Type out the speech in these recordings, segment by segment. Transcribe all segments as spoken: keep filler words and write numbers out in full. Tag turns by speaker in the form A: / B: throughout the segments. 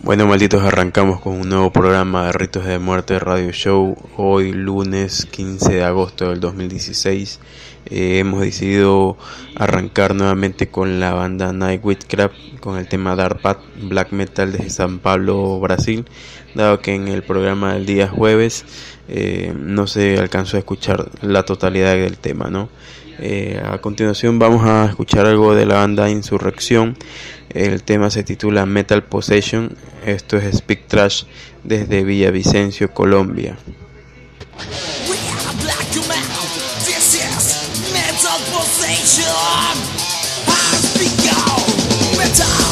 A: Bueno, malditos, arrancamos con un nuevo programa de Ritos de Muerte Radio Show. Hoy lunes quince de agosto del dos mil dieciséis. eh, Hemos decidido arrancar nuevamente con la banda Night Witchcraft, con el tema Dark Path Black Metal desde San Pablo, Brasil, dado que en el programa del día jueves eh, no se alcanzó a escuchar la totalidad del tema, ¿no? Eh, a continuación vamos a escuchar algo de la banda Insurrección. El tema se titula Metal Possession. Esto es Speak Trash desde Villavicencio, Colombia.
B: We are black metal. This is Metal Possession. I speak out metal.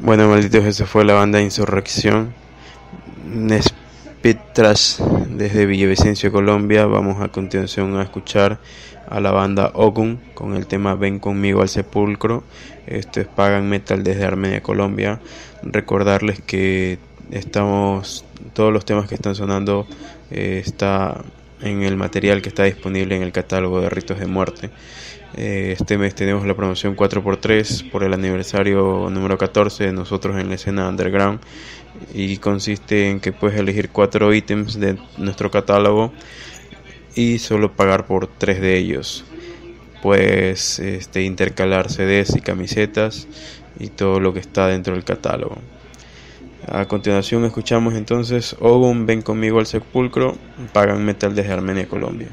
A: Bueno, malditos, esa fue la banda Insurrección, Speed Trash desde Villavicencio, Colombia. Vamos a continuación a escuchar a la banda Ogun con el tema Ven conmigo al sepulcro. Esto es Pagan Metal desde Armenia, Colombia. Recordarles que estamos, todos los temas que están sonando eh, está en el material que está disponible en el catálogo de Ritos de Muerte. Eh, este mes tenemos la promoción cuatro por tres por el aniversario número catorce de nosotros en la escena underground, y consiste en que puedes elegir cuatro ítems de nuestro catálogo y solo pagar por tres de ellos. Puedes este, intercalar C Ds y camisetas y todo lo que está dentro del catálogo. A continuación escuchamos entonces Ogun, Ven conmigo al sepulcro, Pagan Metal desde Armenia, Colombia.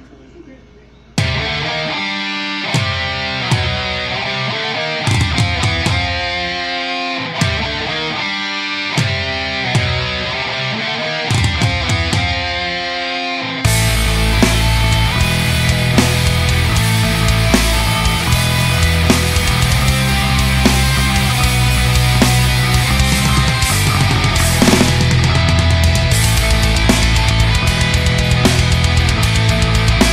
B: We'll be right back.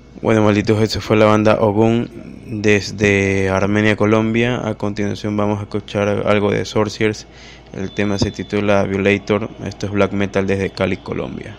A: Bueno, malditos, eso fue la banda Ogun desde Armenia, Colombia. A continuación vamos a escuchar algo de Sorciers. El tema se titula Violator. Esto es black metal desde Cali, Colombia.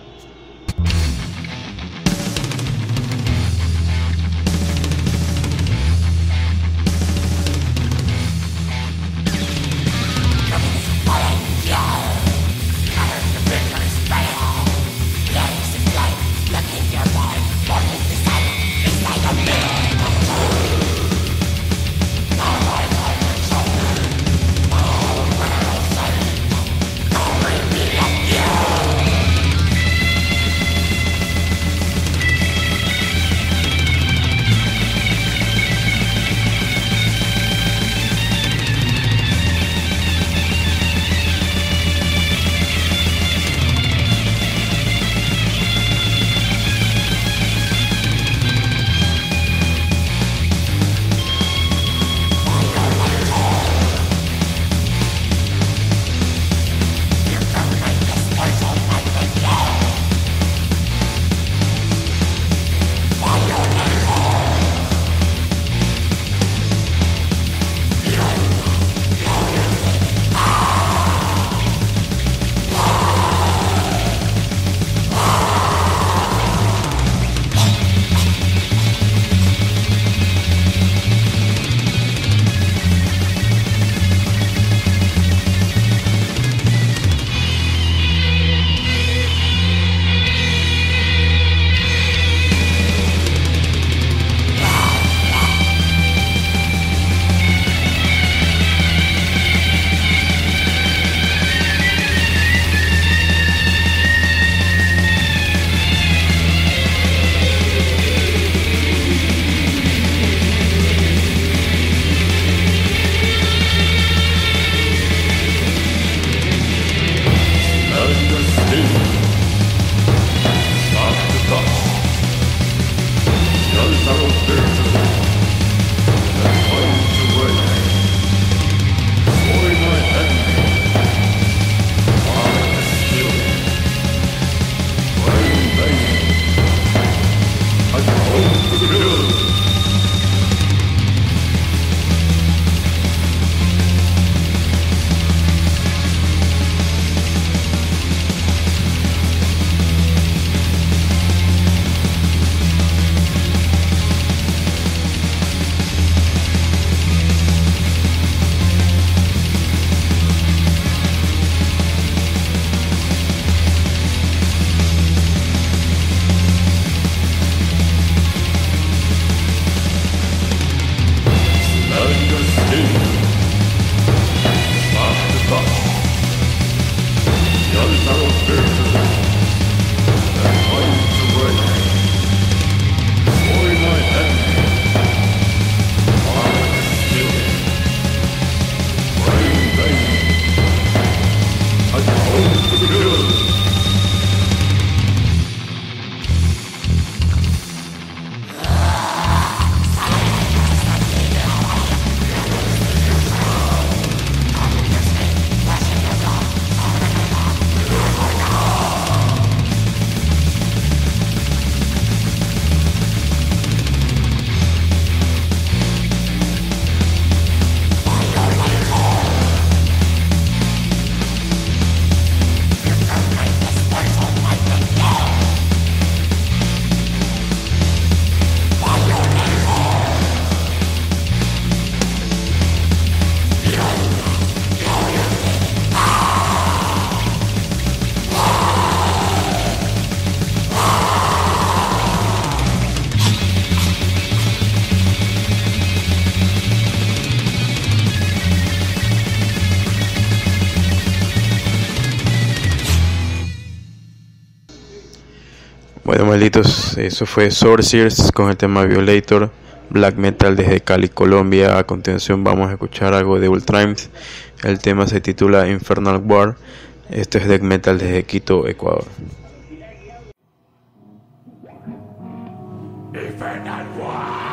A: Bueno, malditos, eso fue Sorciers con el tema Violator, black metal desde Cali, Colombia. A continuación vamos a escuchar algo de Ultrames. El tema se titula Infernal War. Esto es death metal desde Quito, Ecuador.
C: Infernal War.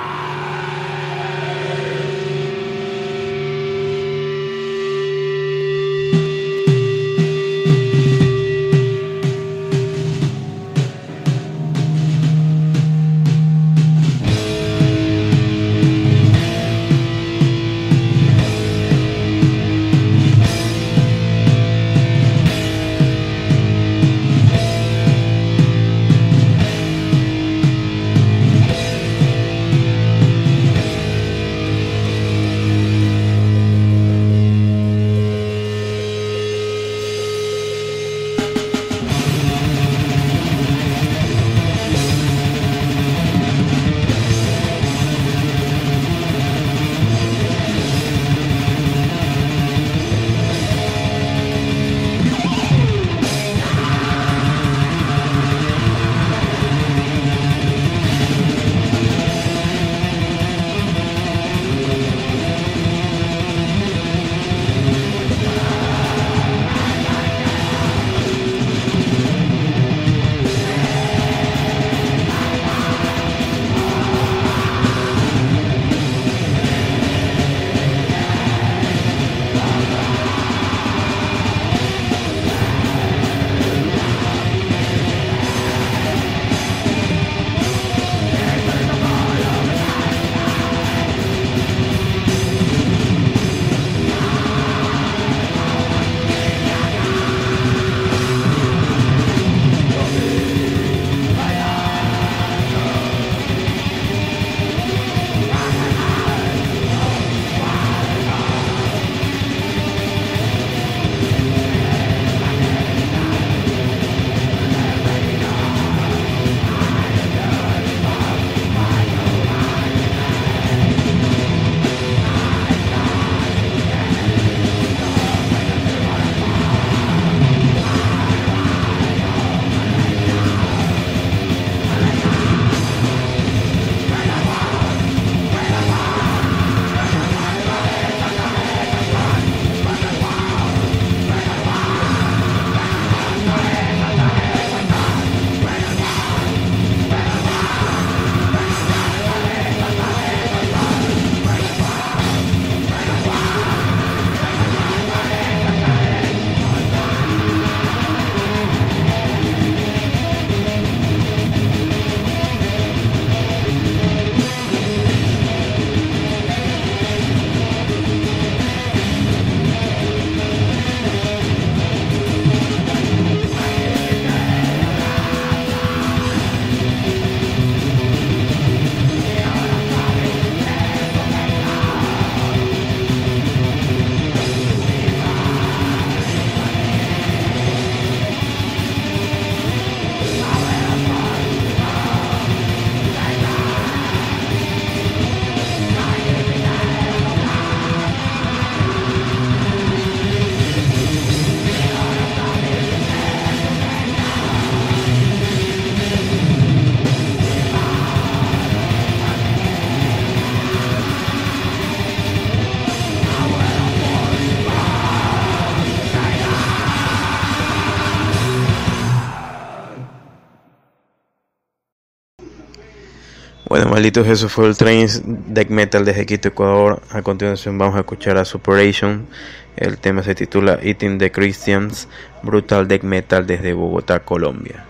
A: Bueno, malditos, eso fue el Trains Death Metal desde Quito, Ecuador. A continuación vamos a escuchar a Superation. El tema se titula Eating the Christians, Brutal Death Metal desde Bogotá, Colombia.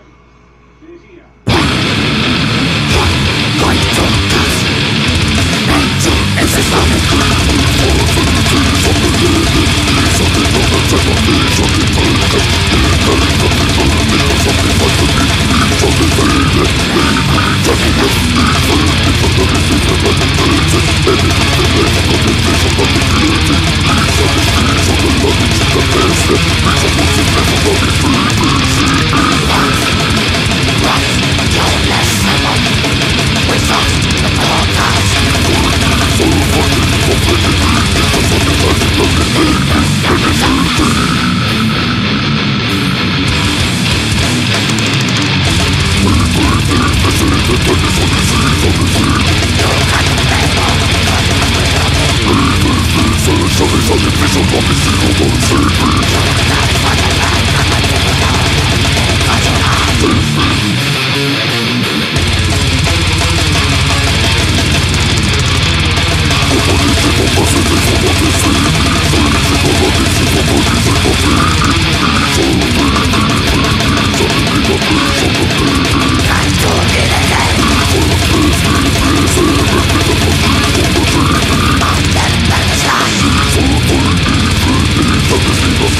C: Los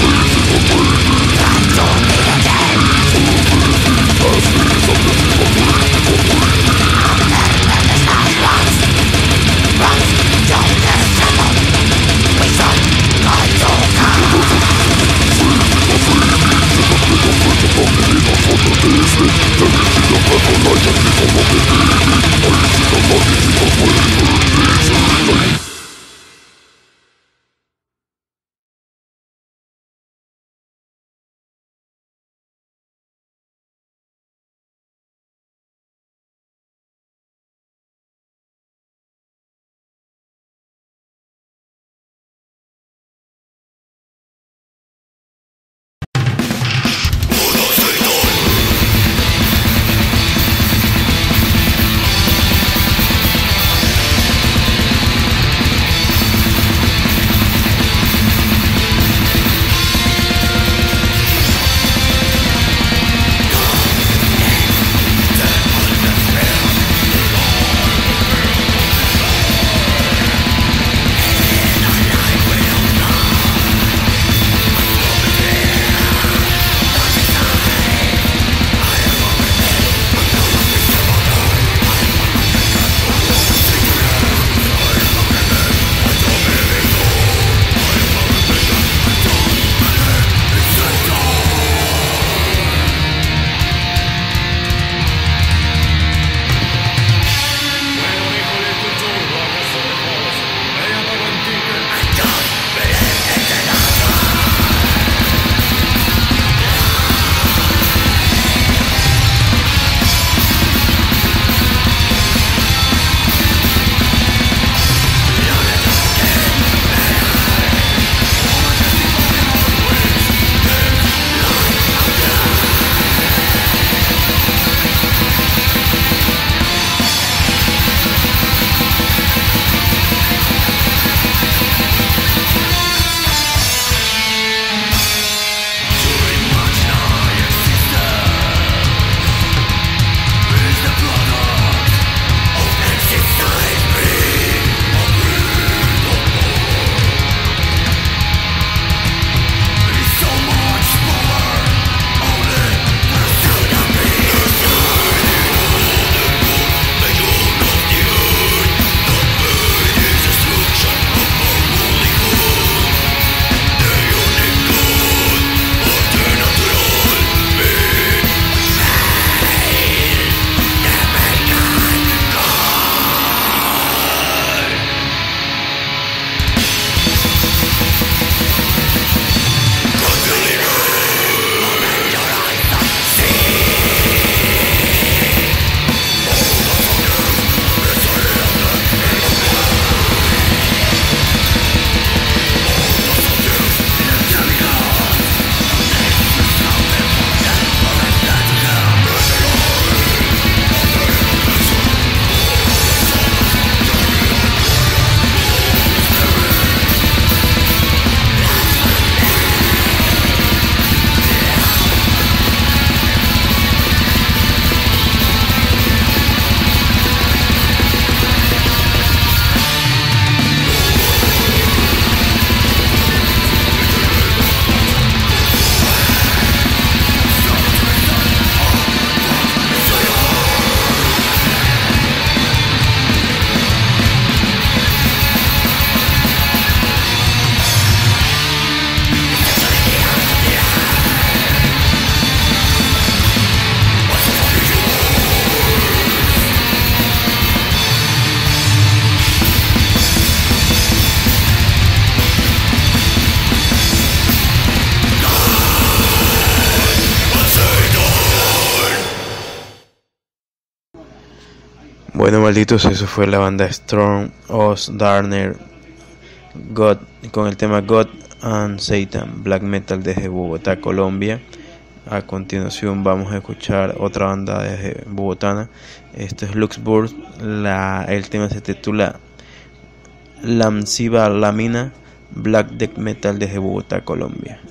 A: Bueno, malditos, eso fue la banda Storm Oz Darner God con el tema God and Satan, black metal desde Bogotá, Colombia. A continuación vamos a escuchar otra banda desde Bogotá. Esto es Luxburg. La, el tema se titula Lamsiva Lamina, black death metal desde Bogotá, Colombia.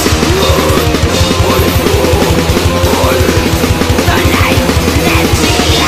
B: Let's see.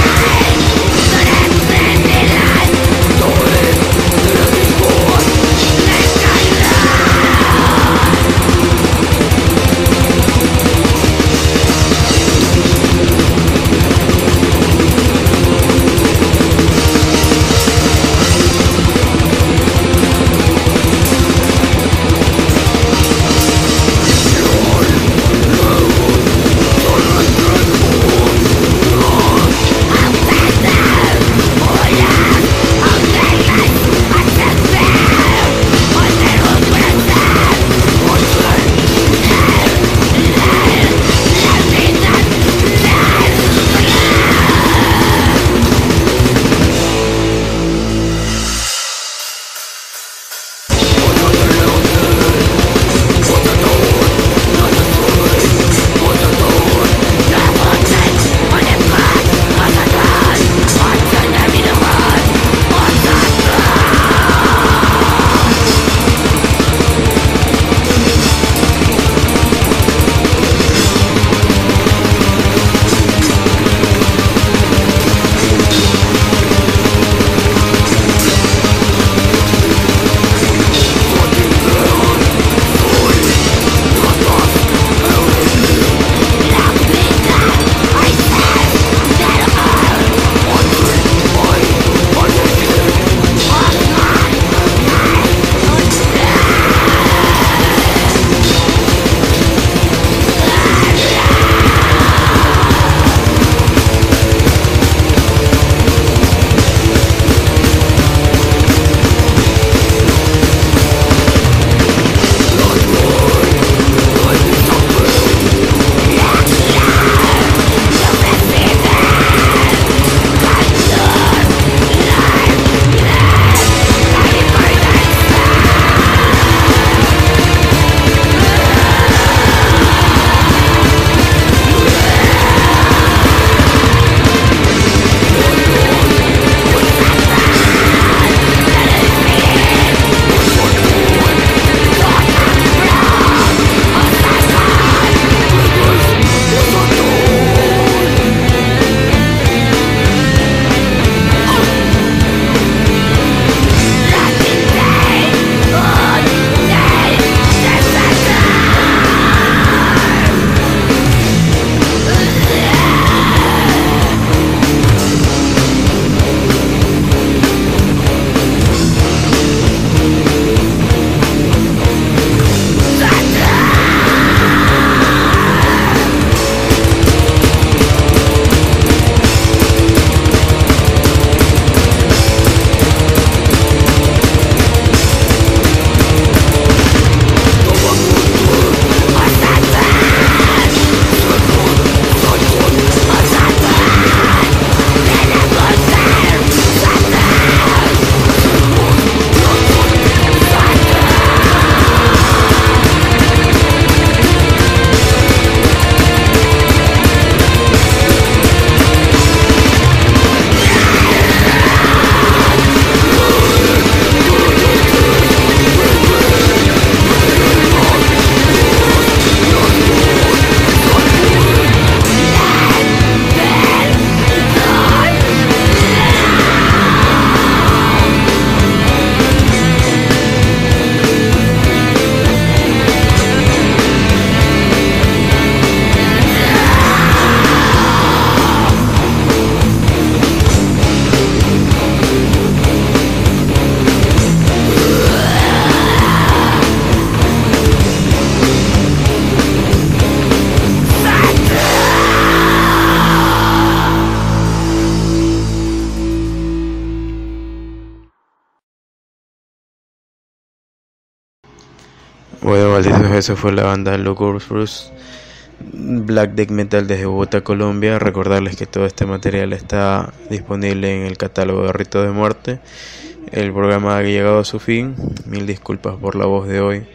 A: Bueno, malditos, eso fue la banda Locust Bruce, Black Death Metal desde Bogotá, Colombia. Recordarles que todo este material está disponible en el catálogo de Ritos de Muerte. El programa ha llegado a su fin, mil disculpas por la voz de hoy,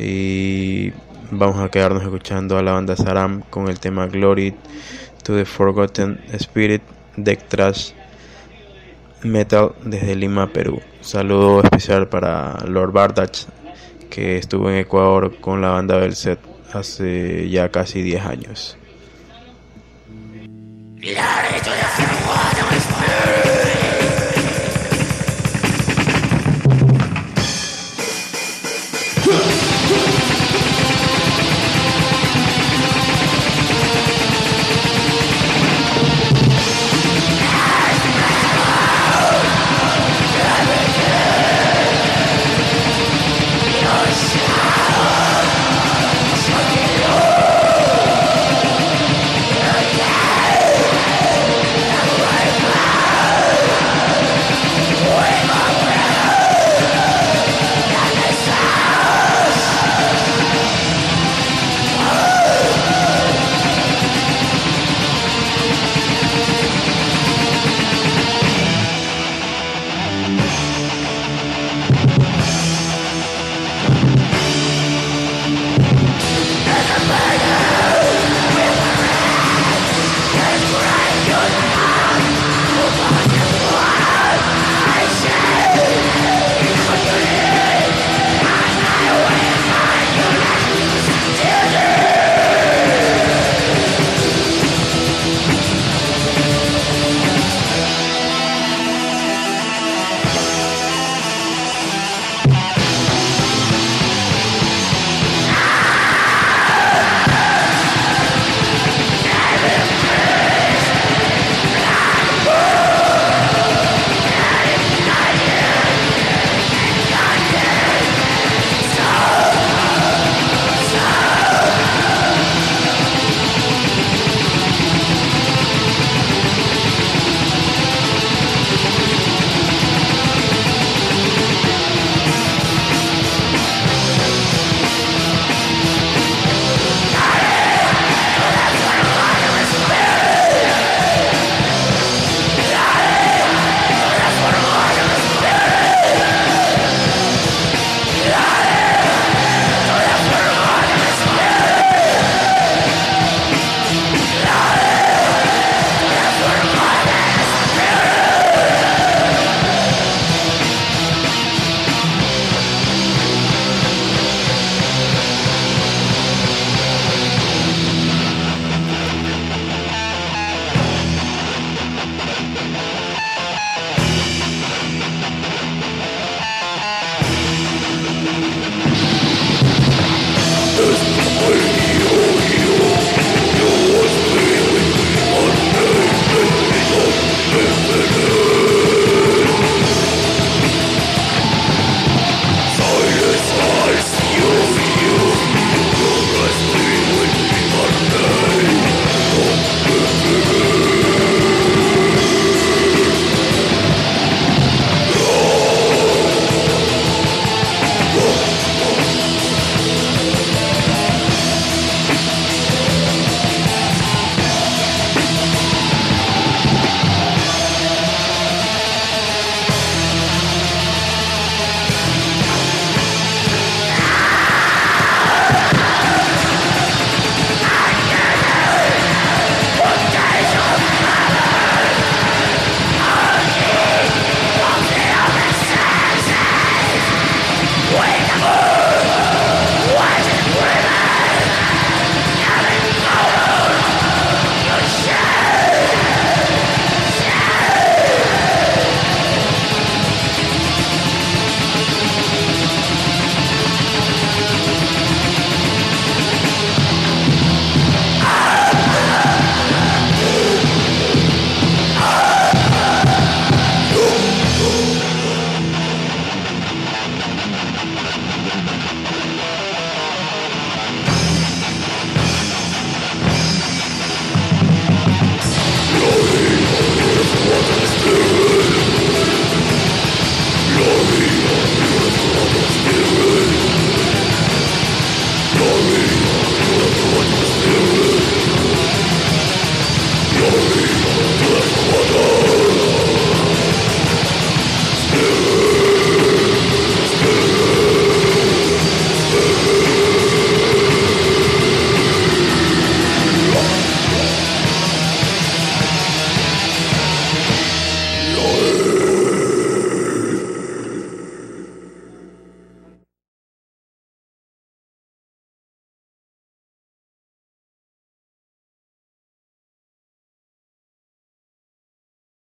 A: y vamos a quedarnos escuchando a la banda Saram con el tema Glory to the Forgotten Spirit, Death Thrash Metal desde Lima, Perú. Saludo especial para Lord Bardach, que estuvo en Ecuador con la banda Belset hace ya casi diez años.
B: This